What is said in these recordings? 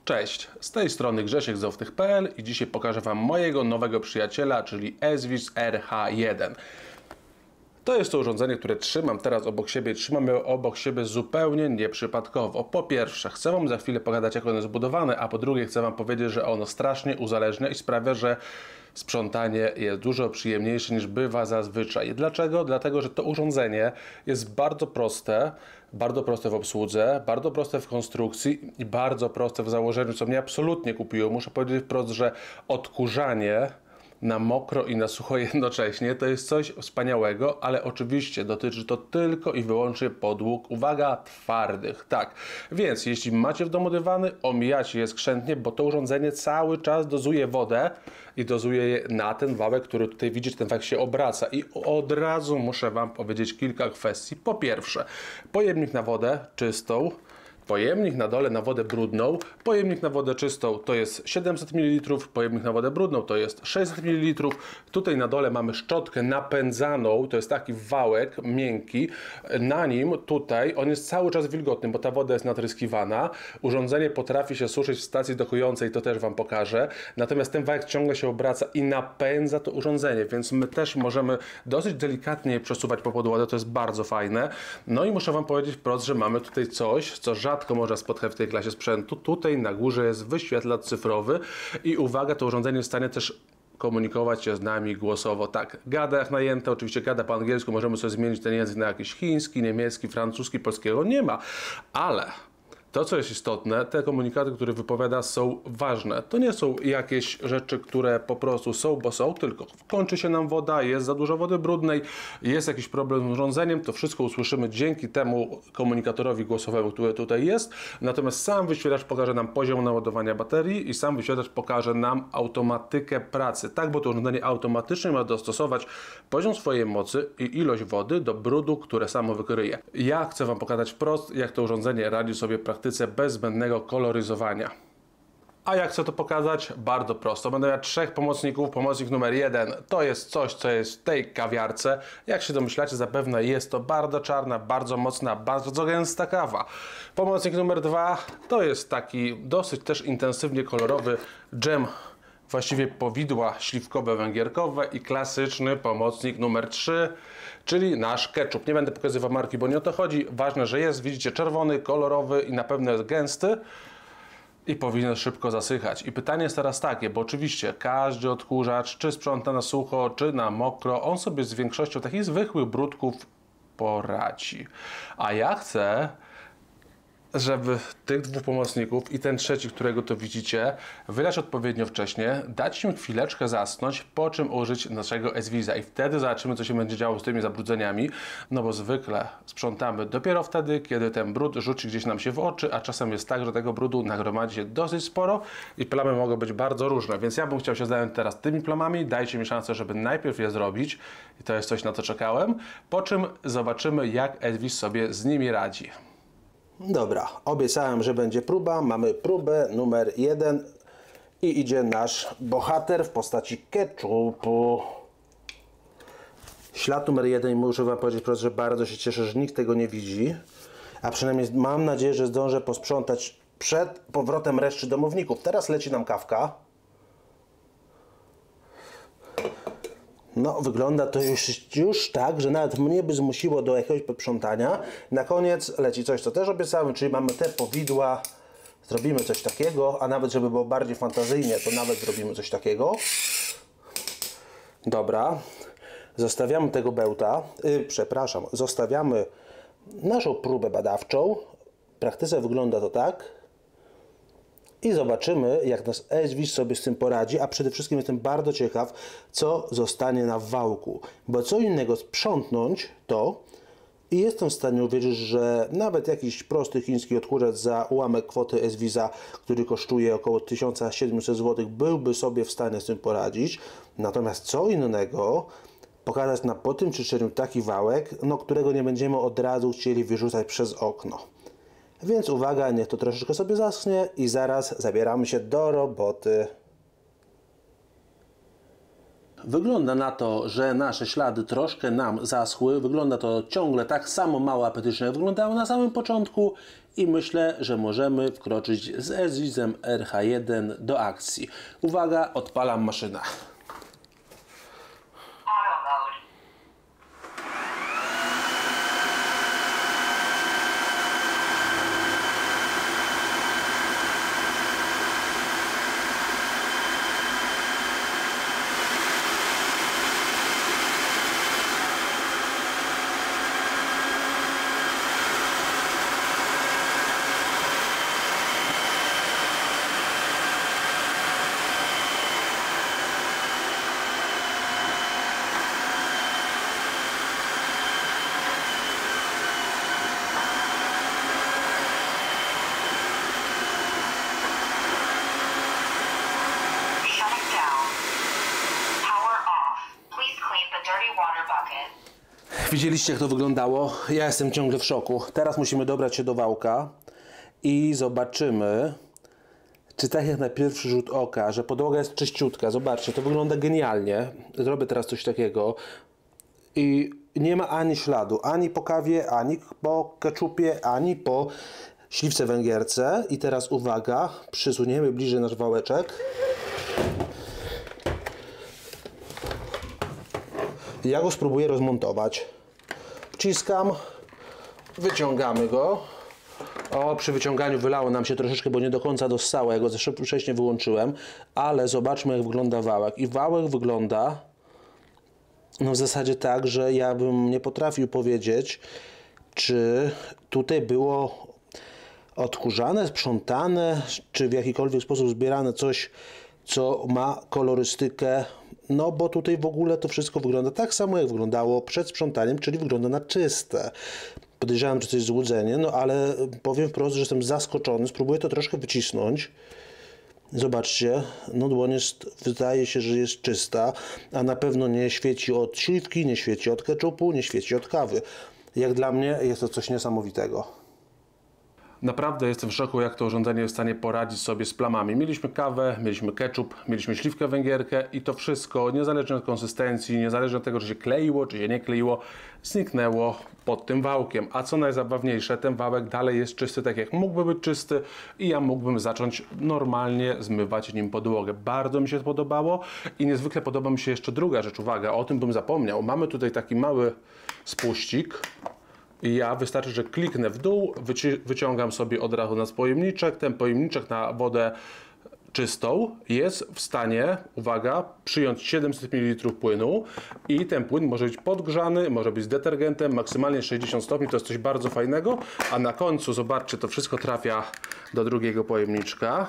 Cześć, z tej strony Grzesiek z Oftych.pl i dzisiaj pokażę Wam mojego nowego przyjaciela, czyli Esvis RH1. To jest to urządzenie, które trzymam teraz obok siebie i trzymam je obok siebie zupełnie nieprzypadkowo. Po pierwsze, chcę Wam za chwilę pogadać, jak ono jest zbudowane, a po drugie chcę Wam powiedzieć, że ono strasznie uzależnia i sprawia, że sprzątanie jest dużo przyjemniejsze niż bywa zazwyczaj. Dlaczego? Dlatego, że to urządzenie jest bardzo proste w obsłudze, bardzo proste w konstrukcji i bardzo proste w założeniu, co mnie absolutnie kupiło. Muszę powiedzieć wprost, że odkurzanie na mokro i na sucho jednocześnie to jest coś wspaniałego, ale oczywiście dotyczy to tylko i wyłącznie podłóg, uwaga, twardych. Tak, więc jeśli macie w domu dywany, omijacie je skrzętnie, bo to urządzenie cały czas dozuje wodę i dozuje je na ten wałek, który tutaj widzicie, ten wałek się obraca. I od razu muszę Wam powiedzieć kilka kwestii. Po pierwsze, pojemnik na wodę czystą, pojemnik na dole na wodę brudną, pojemnik na wodę czystą to jest 700 ml, pojemnik na wodę brudną to jest 600 ml. Tutaj na dole mamy szczotkę napędzaną, to jest taki wałek miękki. Na nim tutaj on jest cały czas wilgotny, bo ta woda jest natryskiwana. Urządzenie potrafi się suszyć w stacji dokującej, to też Wam pokażę. Natomiast ten wałek ciągle się obraca i napędza to urządzenie, więc my też możemy dosyć delikatnie je przesuwać po podłodze, to jest bardzo fajne. No i muszę Wam powiedzieć wprost, że mamy tutaj coś, co rzadko można spotkać w tej klasie sprzętu. Tutaj na górze jest wyświetlacz cyfrowy i uwaga, to urządzenie jest w stanie też komunikować się z nami głosowo. Tak, gada jak najęte, oczywiście gada po angielsku, możemy sobie zmienić ten język na jakiś chiński, niemiecki, francuski, polskiego nie ma, ale to, co jest istotne, te komunikaty, które wypowiada, są ważne. To nie są jakieś rzeczy, które po prostu są, bo są, tylko kończy się nam woda, jest za dużo wody brudnej, jest jakiś problem z urządzeniem, to wszystko usłyszymy dzięki temu komunikatorowi głosowemu, który tutaj jest. Natomiast sam wyświetlacz pokaże nam poziom naładowania baterii i sam wyświetlacz pokaże nam automatykę pracy. Tak, bo to urządzenie automatycznie ma dostosować poziom swojej mocy i ilość wody do brudu, które samo wykryje. Ja chcę Wam pokazać wprost, jak to urządzenie radzi sobie praktycznie bez zbędnego koloryzowania. A jak chcę to pokazać? Bardzo prosto. Będę miał trzech pomocników. Pomocnik numer 1 to jest coś, co jest w tej kawiarce. Jak się domyślacie, zapewne jest to bardzo czarna, bardzo mocna, bardzo gęsta kawa. Pomocnik numer 2 to jest taki dosyć też intensywnie kolorowy dżem, właściwie powidła śliwkowe, węgierkowe i klasyczny pomocnik numer 3, czyli nasz ketchup. Nie będę pokazywał marki, bo nie o to chodzi. Ważne, że jest, widzicie, czerwony, kolorowy i na pewno jest gęsty i powinien szybko zasychać. I pytanie jest teraz takie, bo oczywiście każdy odkurzacz, czy sprząta na sucho, czy na mokro, on sobie z większością takich zwykłych brudków poradzi. A ja chcę, żeby tych dwóch pomocników i ten trzeci, którego to widzicie, wylać odpowiednio wcześnie, dać im chwileczkę zasnąć, po czym użyć naszego Esvisa i wtedy zobaczymy, co się będzie działo z tymi zabrudzeniami, no bo zwykle sprzątamy dopiero wtedy, kiedy ten brud rzuci gdzieś nam się w oczy, a czasem jest tak, że tego brudu nagromadzi się dosyć sporo i plamy mogą być bardzo różne, więc ja bym chciał się zająć teraz tymi plamami, dajcie mi szansę, żeby najpierw je zrobić i to jest coś, na co czekałem, po czym zobaczymy, jak Esvis sobie z nimi radzi. Dobra, obiecałem, że będzie próba. Mamy próbę numer 1 i idzie nasz bohater w postaci ketchupu. Ślad numer 1 i muszę Wam powiedzieć prosto, że bardzo się cieszę, że nikt tego nie widzi. A przynajmniej mam nadzieję, że zdążę posprzątać przed powrotem reszty domowników. Teraz leci nam kawka. No, wygląda to już tak, że nawet mnie by zmusiło do jakiegoś posprzątania. Na koniec leci coś, co też obiecałem, czyli mamy te powidła. Zrobimy coś takiego, a nawet żeby było bardziej fantazyjnie, to nawet zrobimy coś takiego. Dobra. Zostawiamy tego bełta. Zostawiamy naszą próbę badawczą. W praktyce wygląda to tak. I zobaczymy, jak nas Esvis sobie z tym poradzi, a przede wszystkim jestem bardzo ciekaw, co zostanie na wałku. Bo co innego sprzątnąć to i jestem w stanie uwierzyć, że nawet jakiś prosty chiński odkurzacz za ułamek kwoty Esvisa, który kosztuje około 1700 zł, byłby sobie w stanie z tym poradzić. Natomiast co innego pokazać nam po tym czyszczeniu taki wałek, no, którego nie będziemy od razu chcieli wyrzucać przez okno. Więc uwaga, niech to troszeczkę sobie zaschnie i zaraz zabieramy się do roboty. Wygląda na to, że nasze ślady troszkę nam zaschły. Wygląda to ciągle tak samo mało apetycznie, jak wyglądało na samym początku i myślę, że możemy wkroczyć z S-Vizem RH1 do akcji. Uwaga, odpalam maszynę. Widzieliście, jak to wyglądało? Ja jestem ciągle w szoku. Teraz musimy dobrać się do wałka i zobaczymy, czy tak jak na pierwszy rzut oka, że podłoga jest czyściutka. Zobaczcie, to wygląda genialnie. Zrobię teraz coś takiego i nie ma ani śladu, ani po kawie, ani po keczupie, ani po śliwce węgierce. I teraz uwaga, przysuniemy bliżej nasz wałeczek. Ja go spróbuję rozmontować. Wciskam, wyciągamy go. O, przy wyciąganiu wylało nam się troszeczkę, bo nie do końca dossało. Ja go wcześniej wyłączyłem, ale zobaczmy, jak wygląda wałek. I wałek wygląda no w zasadzie tak, że ja bym nie potrafił powiedzieć, czy tutaj było odkurzane, sprzątane, czy w jakikolwiek sposób zbierane coś, co ma kolorystykę. No bo tutaj w ogóle to wszystko wygląda tak samo, jak wyglądało przed sprzątaniem, czyli wygląda na czyste. Podejrzewam, że to jest złudzenie, no ale powiem wprost, że jestem zaskoczony. Spróbuję to troszkę wycisnąć. Zobaczcie, no dłoń jest, wydaje się, że jest czysta, a na pewno nie świeci od śliwki, nie świeci od keczupu, nie świeci od kawy. Jak dla mnie jest to coś niesamowitego. Naprawdę jestem w szoku, jak to urządzenie jest w stanie poradzić sobie z plamami. Mieliśmy kawę, mieliśmy ketchup, mieliśmy śliwkę węgierkę i to wszystko, niezależnie od konsystencji, niezależnie od tego, czy się kleiło, czy się nie kleiło, zniknęło pod tym wałkiem. A co najzabawniejsze, ten wałek dalej jest czysty, tak jak mógłby być czysty i ja mógłbym zacząć normalnie zmywać nim podłogę. Bardzo mi się to podobało i niezwykle podoba mi się jeszcze druga rzecz. Uwaga, o tym bym zapomniał. Mamy tutaj taki mały spuścik. I ja wystarczy, że kliknę w dół, wyciągam sobie od razu na pojemniczek. Ten pojemniczek na wodę czystą jest w stanie, uwaga, przyjąć 700 ml płynu i ten płyn może być podgrzany, może być z detergentem, maksymalnie 60 stopni, to jest coś bardzo fajnego, a na końcu, zobaczcie, to wszystko trafia do drugiego pojemniczka.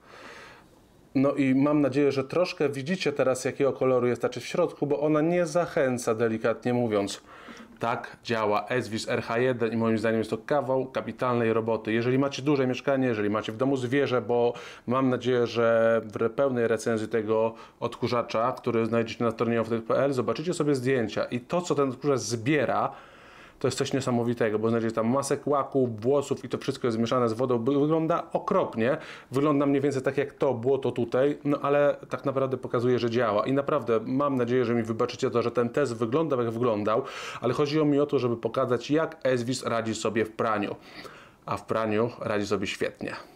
No i mam nadzieję, że troszkę widzicie teraz, jakiego koloru jest ta część w środku, bo ona nie zachęca, delikatnie mówiąc. Tak działa S-Viz RH1 i moim zdaniem jest to kawał kapitalnej roboty. Jeżeli macie duże mieszkanie, jeżeli macie w domu zwierzę, bo mam nadzieję, że w pełnej recenzji tego odkurzacza, który znajdziecie na stronie offtech.pl, zobaczycie sobie zdjęcia i to, co ten odkurzacz zbiera, to jest coś niesamowitego, bo znajdziecie tam masę kłaku, włosów i to wszystko jest zmieszane z wodą. Wygląda okropnie, wygląda mniej więcej tak jak to błoto tutaj, no ale tak naprawdę pokazuje, że działa. I naprawdę mam nadzieję, że mi wybaczycie to, że ten test wyglądał jak wyglądał, ale chodziło mi o to, żeby pokazać, jak S-Viz radzi sobie w praniu. A w praniu radzi sobie świetnie.